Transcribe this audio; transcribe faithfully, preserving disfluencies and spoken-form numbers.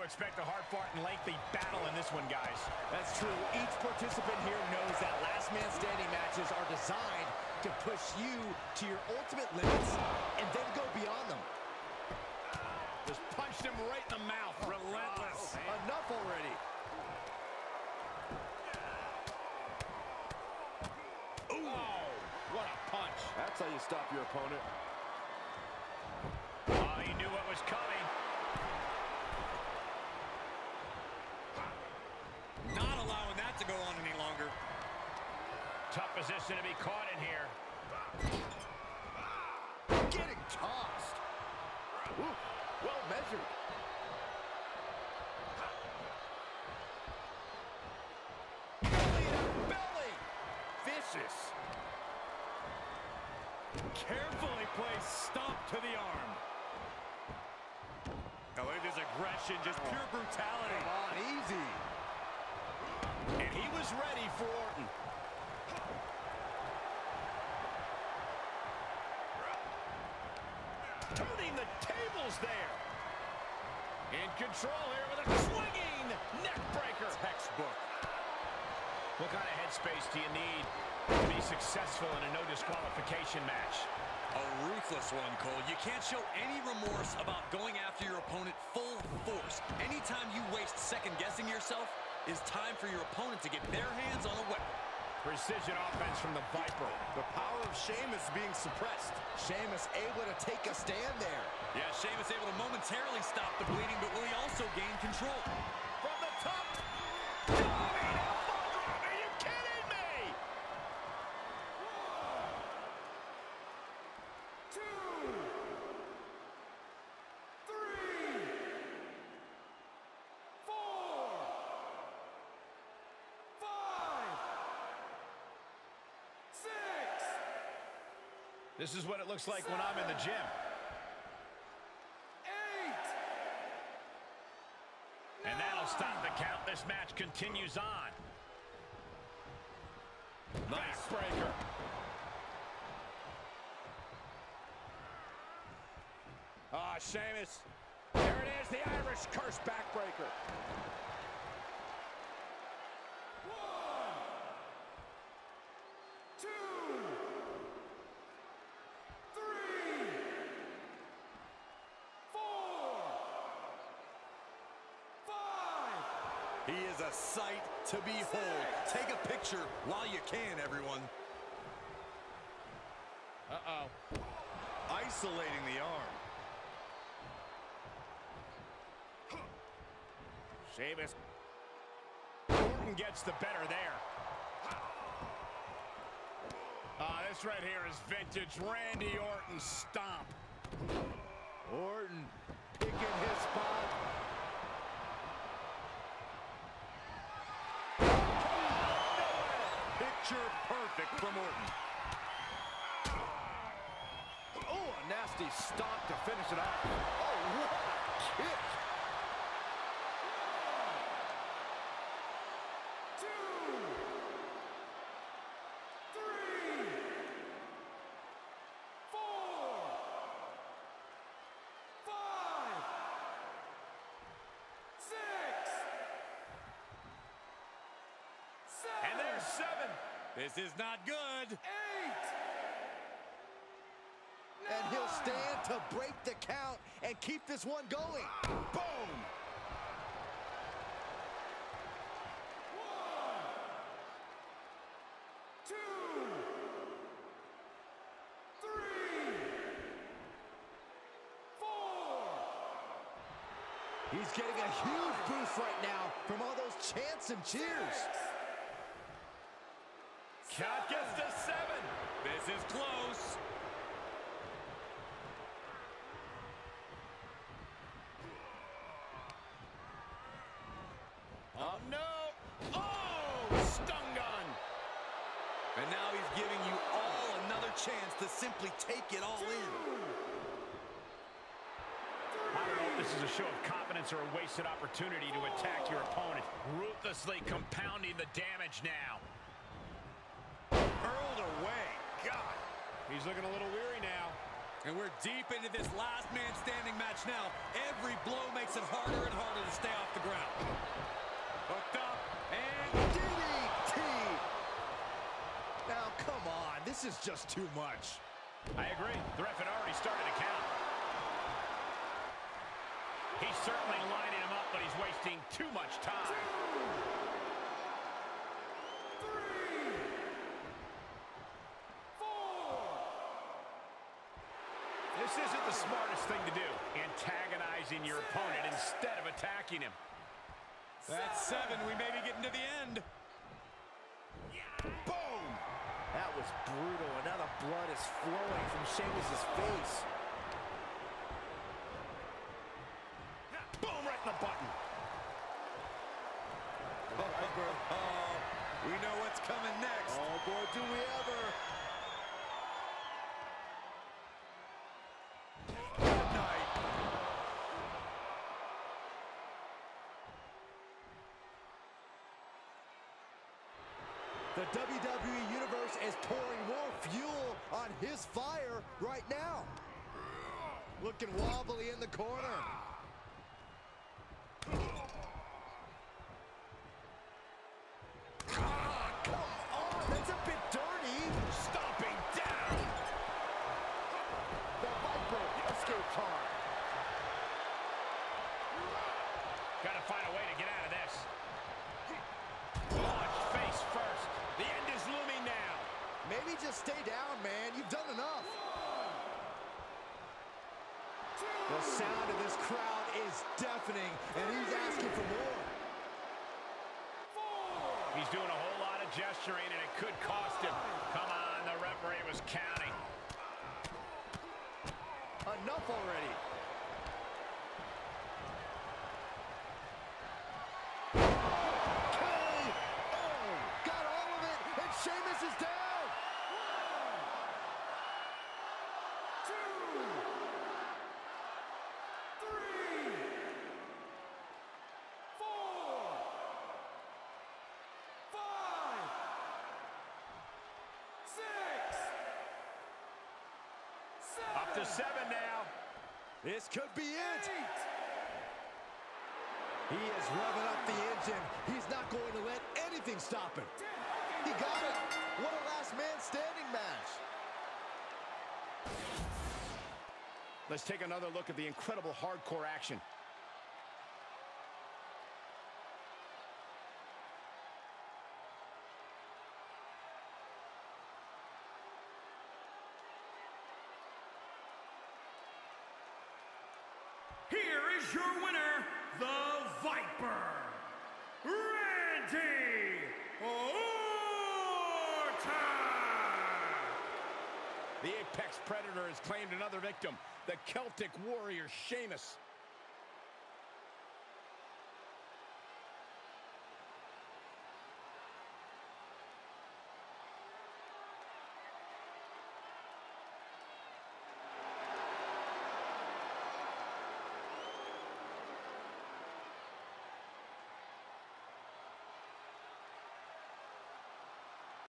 to expect a hard-fought and lengthy battle in this one, guys. That's true. Each participant here knows that last man standing matches are designed to push you to your ultimate limits and then go beyond them. Just punched him right in the mouth. Relentless. Oh, enough already. Ooh. Oh, what a punch. That's how you stop your opponent. Oh, he knew what was coming. Not allowing that to go on any longer. Tough position to be caught in here. Getting tossed. Ooh, well measured. Belly to belly. Vicious. Carefully placed stomp to the arm. Now look at this aggression, just pure brutality. Come on, easy. And he was ready for Orton. Turning the tables there. In control here with a swinging neck breaker. Textbook. What kind of headspace do you need to be successful in a no disqualification match? A ruthless one, Cole. You can't show any remorse about going after your opponent full force. Anytime you waste second-guessing yourself, it's time for your opponent to get their hands on a weapon. Precision offense from the Viper. The power of Sheamus being suppressed. Sheamus able to take a stand there. Yeah, Sheamus able to momentarily stop the bleeding, but will he also gain control? From the top. Diving elbow. Are you kidding me? This is what it looks like Seven, when I'm in the gym. Eight, and that'll stop the count. This match continues on. Nice breaker. Ah, oh, Sheamus. There it is, the Irish curse backbreaker. He is a sight to behold. Take a picture while you can, everyone. Uh-oh. Isolating the arm. Sheamus. Orton gets the better there. Ah, this right here is vintage Randy Orton stomp. Orton picking his spot. Picture perfect from Orton. Oh, a nasty stomp to finish it off. Oh, what a kick. Two, three, four, five, six, seven. And there's seven. This is not good. Eight. And he'll stand to break the count and keep this one going. Boom. One, two, three, four. He's getting a huge boost right now from all those chants and cheers. Count gets to seven. This is close. Oh, no. Oh, stun gun. And now he's giving you all another chance to simply take it all in. I don't know if this is a show of confidence or a wasted opportunity to attack your opponent. Ruthlessly compounding the damage now. Hurled away. God. He's looking a little weary now. And we're deep into this last man standing match now. Every blow makes it harder and harder to stay off the ground. Hooked up, and D D T! Now, come on. This is just too much. I agree. The ref had already started to count. He's certainly lining him up, but he's wasting too much time. Two, three, four. This isn't the smartest thing to do, antagonizing your opponent instead of attacking him. That's seven. We may be getting to the end. Boom! That was brutal, and now the blood is flowing from Sheamus' face. Boom, right in the button. Oh, we know what's coming next. Oh, boy, do we ever. Good night. The W W E Universe is pouring more fuel on his fire right now. Looking wobbly in the corner. Ah, come on, that's a bit dirty. Stomping down. The Viper escaped hard. Got to find a way to get out of this. Launched face first. The end is looming now. Maybe just stay down, man. You've done enough. The sound of this crowd is deafening, and he's asking for more. He's doing a whole lot of gesturing, and it could cost him. Come on, the referee was counting. Enough already. K O got all of it, and Sheamus is down. Two, three, four, five, six, seven, Up to seven now. This could be it. eight. He is revving up the engine. He's not going to let anything stop him. He got it. What a last man standing match. Let's take another look at the incredible hardcore action. Here is your winner, the Viper, Randy Orton! The Apex Predator has claimed another victim, the Celtic Warrior Sheamus.